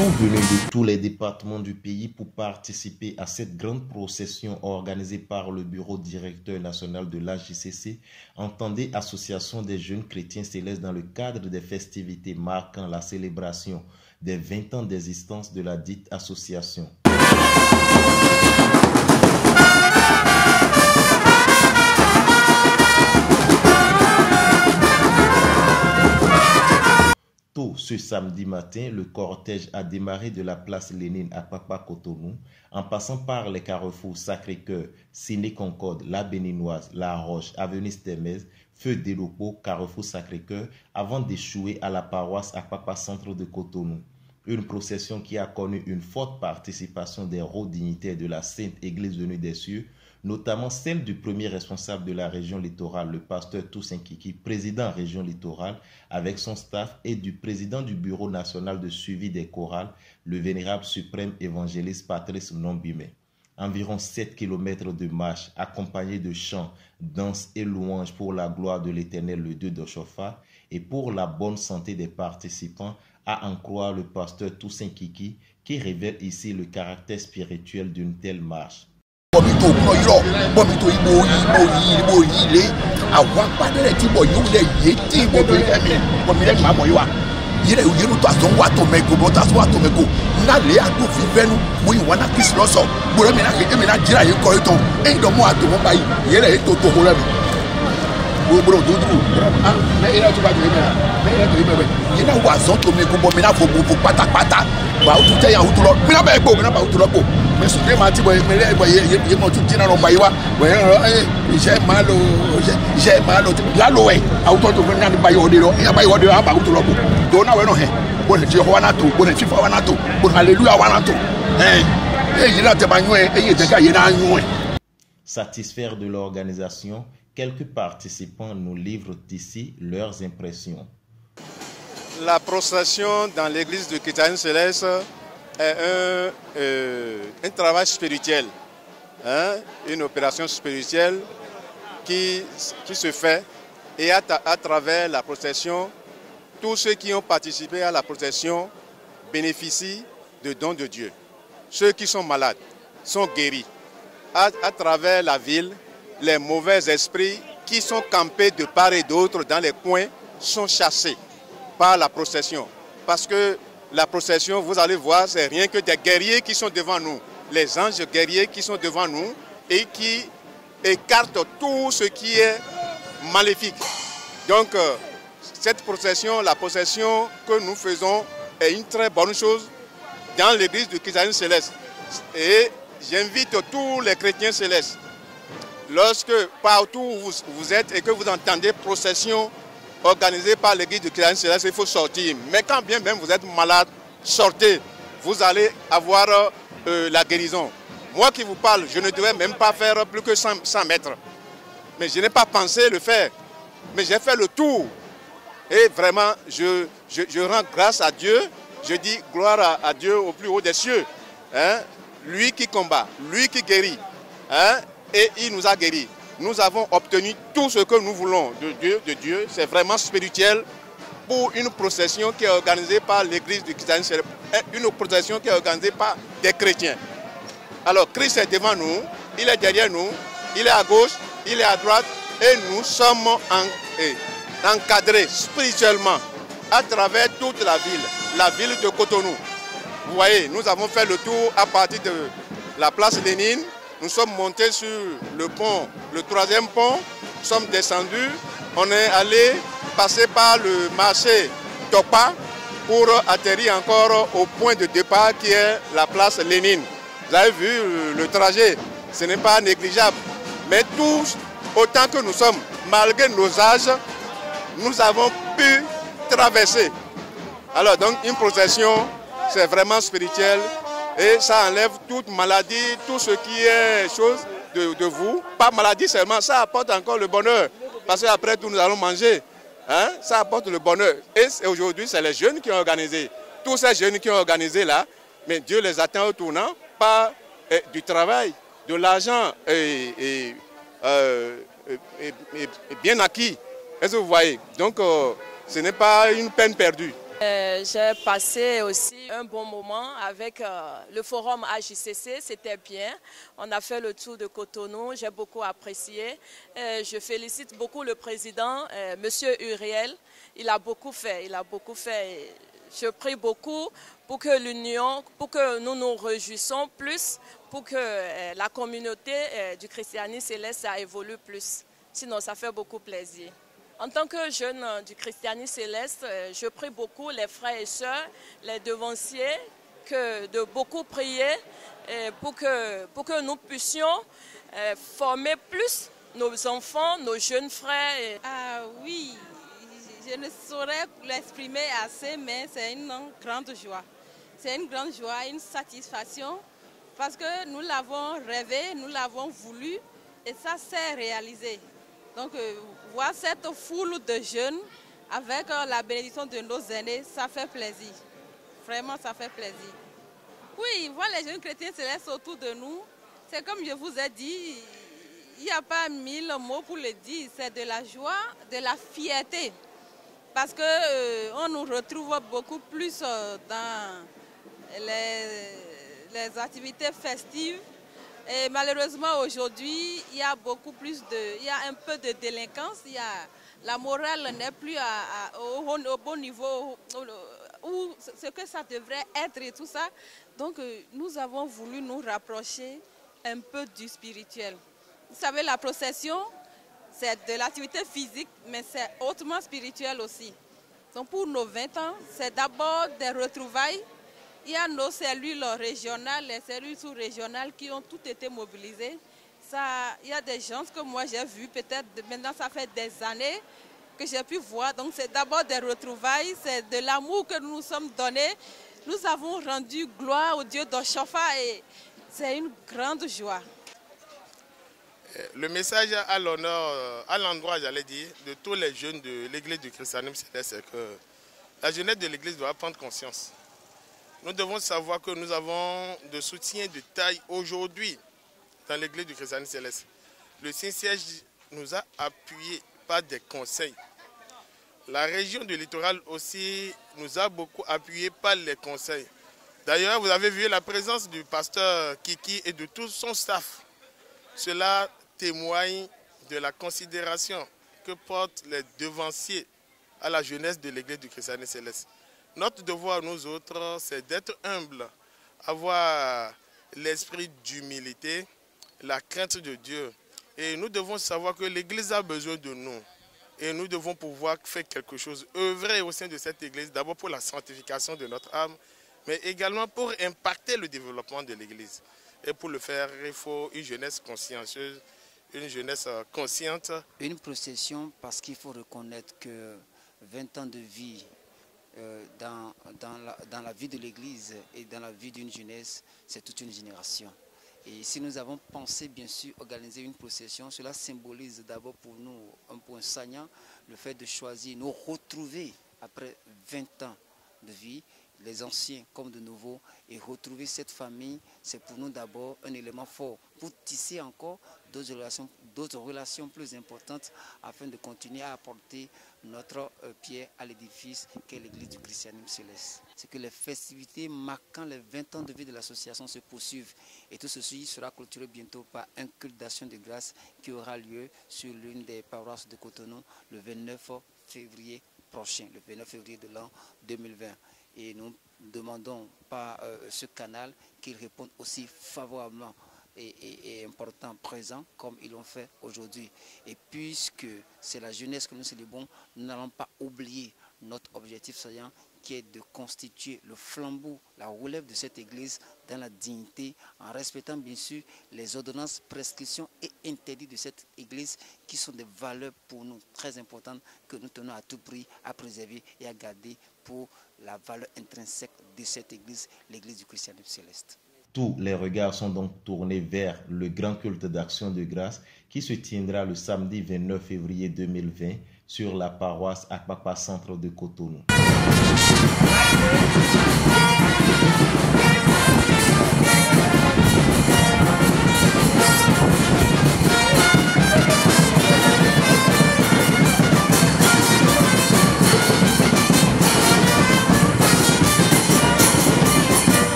sont venus de tous les départements du pays pour participer à cette grande procession organisée par le bureau directeur national de l'AJCC, entendez Association des jeunes chrétiens célestes dans le cadre des festivités marquant la célébration des 20 ans d'existence de la dite association. Tôt ce samedi matin, le cortège a démarré de la place Lénine à Kpakpa-Cotonou, en passant par les carrefours Sacré-Cœur, Ciné-Concorde, La Béninoise, La Roche, Avenue Stemez, Feu d'Elopo, Carrefour Sacré-Cœur, avant d'échouer à la paroisse à Kpakpa-Centre de Cotonou. Une procession qui a connu une forte participation des hauts dignitaires de la Sainte Église venue des cieux, notamment celle du premier responsable de la région littorale, le pasteur Toussaint Kiki, président région littorale, avec son staff, et du président du bureau national de suivi des chorales, le vénérable suprême évangéliste Patrice Nombimé. Environ 7 km de marche, accompagnés de chants, danses et louanges pour la gloire de l'Éternel, le Dieu d'Oshofa, et pour la bonne santé des participants, à en croire le pasteur Toussaint Kiki, qui révèle ici le caractère spirituel d'une telle marche. Satisfaits de l'organisation, quelques participants nous livrent ici leurs impressions. La procession dans l'église de Chrétien Céleste est un travail spirituel, une opération spirituelle qui se fait, et à travers la procession, tous ceux qui ont participé à la procession bénéficient de dons de Dieu. Ceux qui sont malades sont guéris. À travers la ville, les mauvais esprits qui sont campés de part et d'autre dans les coins sont chassés par la procession. Parce que la procession, vous allez voir, c'est rien que des guerriers qui sont devant nous. Les anges guerriers qui sont devant nous et qui écartent tout ce qui est maléfique. Donc, cette procession, la procession que nous faisons est une très bonne chose dans l'église de Chrétien Céleste. Et j'invite tous les chrétiens célestes, lorsque partout où vous êtes et que vous entendez procession organisée par l'église de Chrétien Céleste, il faut sortir. Mais quand bien même vous êtes malade, sortez. Vous allez avoir la guérison. Moi qui vous parle, je ne devrais même pas faire plus que 100 mètres. Mais je n'ai pas pensé le faire. Mais j'ai fait le tour. Et vraiment, je rends grâce à Dieu. Je dis gloire à Dieu au plus haut des cieux. Lui qui combat, lui qui guérit. Et il nous a guéris. Nous avons obtenu tout ce que nous voulons de Dieu. C'est vraiment spirituel pour une procession qui est organisée par l'église du Chrétien Céleste. Une procession qui est organisée par des chrétiens. Alors Christ est devant nous, il est derrière nous, il est à gauche, il est à droite. Et nous sommes encadrés spirituellement à travers toute la ville de Cotonou. Vous voyez, nous avons fait le tour à partir de la place Lénine. Nous sommes montés sur le pont, le 3e pont. Nous sommes descendus. On est allé passer par le marché Tokpa pour atterrir encore au point de départ qui est la place Lénine. Vous avez vu le trajet, ce n'est pas négligeable. Mais tous, autant que nous sommes, malgré nos âges, nous avons pu traverser. Alors donc une procession, c'est vraiment spirituel et ça enlève toute maladie, tout ce qui est chose de vous. Pas maladie seulement, ça apporte encore le bonheur. Parce qu'après tout, nous allons manger. Ça apporte le bonheur. Et aujourd'hui, c'est les jeunes qui ont organisé. Tous ces jeunes qui ont organisé là, mais Dieu les attend au tournant par du travail, de l'argent bien acquis. Est-ce que vous voyez? Donc, ce n'est pas une peine perdue. J'ai passé aussi un bon moment avec le forum AJCC, c'était bien. On a fait le tour de Cotonou, j'ai beaucoup apprécié. Je félicite beaucoup le président, Monsieur Uriel. Il a beaucoup fait. Je prie beaucoup pour que l'union, pour que nous nous réjouissons plus, pour que la communauté du christianisme céleste ça évolue plus. Sinon, ça fait beaucoup plaisir. En tant que jeune du christianisme céleste, je prie beaucoup les frères et sœurs, les devanciers, de beaucoup prier pour que nous puissions former plus nos enfants, nos jeunes frères. Ah oui, je ne saurais l'exprimer assez, mais c'est une grande joie. C'est une grande joie, une satisfaction, parce que nous l'avons rêvé, nous l'avons voulu, et ça s'est réalisé. Donc, voir cette foule de jeunes avec la bénédiction de nos aînés, ça fait plaisir. Vraiment, ça fait plaisir. Oui, voir les jeunes chrétiens célestes autour de nous, c'est comme je vous ai dit, il n'y a pas 1000 mots pour le dire. C'est de la joie, de la fierté. Parce qu'on nous retrouve beaucoup plus dans les activités festives. Et malheureusement aujourd'hui, il y a il y a un peu de délinquance, la morale n'est plus au bon niveau où ce que ça devrait être et tout ça. Donc nous avons voulu nous rapprocher un peu du spirituel. Vous savez, la procession, c'est de l'activité physique, mais c'est hautement spirituel aussi. Donc pour nos 20 ans, c'est d'abord des retrouvailles. Il y a nos cellules régionales, les cellules sous-régionales qui ont toutes été mobilisées. Il y a des gens que moi j'ai vus, peut-être maintenant ça fait des années que j'ai pu voir. Donc c'est d'abord des retrouvailles, c'est de l'amour que nous nous sommes donnés. Nous avons rendu gloire au Dieu d'Oshofa et c'est une grande joie. Le message à l'honneur, à l'endroit, j'allais dire, de tous les jeunes de l'église du christianisme, c'est que la jeunesse de l'église doit prendre conscience. Nous devons savoir que nous avons de soutien de taille aujourd'hui dans l'église du christianisme céleste. Le Saint-Siège nous a appuyés par des conseils. La région du littoral aussi nous a beaucoup appuyés par les conseils. D'ailleurs, vous avez vu la présence du pasteur Kiki et de tout son staff. Cela témoigne de la considération que portent les devanciers à la jeunesse de l'église du christianisme céleste. Notre devoir, nous autres, c'est d'être humbles, avoir l'esprit d'humilité, la crainte de Dieu. Et nous devons savoir que l'Église a besoin de nous. Et nous devons pouvoir faire quelque chose, œuvrer au sein de cette Église, d'abord pour la sanctification de notre âme, mais également pour impacter le développement de l'Église. Et pour le faire, il faut une jeunesse consciencieuse, une jeunesse consciente. Une procession parce qu'il faut reconnaître que 20 ans de vie, dans la vie de l'Église et dans la vie d'une jeunesse, c'est toute une génération. Et si nous avons pensé, bien sûr, organiser une procession, cela symbolise d'abord pour nous un point saignant, le fait de choisir, nous retrouver après 20 ans de vie, les anciens comme de nouveaux, et retrouver cette famille, c'est pour nous d'abord un élément fort pour tisser encore d'autres relations plus importantes afin de continuer à apporter notre pierre à l'édifice qu'est l'église du christianisme céleste. C'est que les festivités marquant les 20 ans de vie de l'association se poursuivent et tout ceci sera clôturé bientôt par un culte d'action de grâce qui aura lieu sur l'une des paroisses de Cotonou le 29 février prochain, le 29 février de l'an 2020. Et nous demandons par ce canal qu'ils répondent aussi favorablement et important, présent, comme ils l'ont fait aujourd'hui. Et puisque c'est la jeunesse que nous célébrons, nous n'allons pas oublier notre objectif saillant qui est de constituer le flambeau, la relève de cette église dans la dignité, en respectant bien sûr les ordonnances, prescriptions et interdits de cette église qui sont des valeurs pour nous très importantes que nous tenons à tout prix à préserver et à garder pour la valeur intrinsèque de cette église, l'église du christianisme céleste. Tous les regards sont donc tournés vers le grand culte d'action de grâce qui se tiendra le samedi 29 février 2020 sur la paroisse Akpakpa Centre de Cotonou.